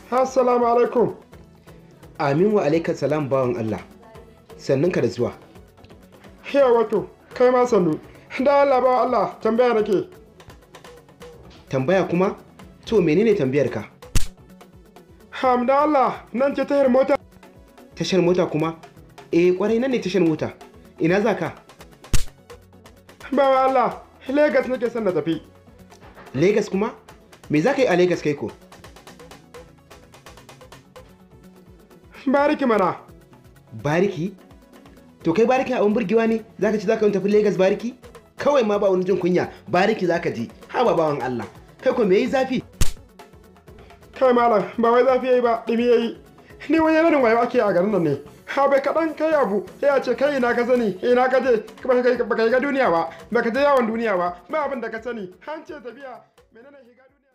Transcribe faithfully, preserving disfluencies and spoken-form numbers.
Assalamu alaikum. Amin wa alaikar salam bawan Allah. Sannan ka da zuwa. Hewa wato, kai ma sannu. Da Allah bawan Allah tambaya nake. Tambaya kuma? To menene tambayar ka? Ham da Allah nan ce tashar mota. Tashar mota kuma? Eh kwarai nan ne tashar mota. Ina za ka? Bawan Allah, Legas nake son na tafi. Legas kuma? Me za ka yi a Legas kai ko? Bariki mana. Bariki? To kai bariki abin burgewa ne? Za ka ci za ka tafi Legas bariki? Kawai ma ba wani jin kunya, bariki za ka je. Ha ba bawan Allah. Kai ko me yi zafi? Kai malam, ba wai zafi yayi ba, dimi yayi. Ni wani yanin wayo ake a garin nan ne. Ha bai kaɗan kai abu, sai a ce kai ina ka sani, ina ka je, ba ka yi ga duniya ba, ba ka je yawon duniya ba, ba abin da ka sani. Han ce tafiya, menene higa duniya?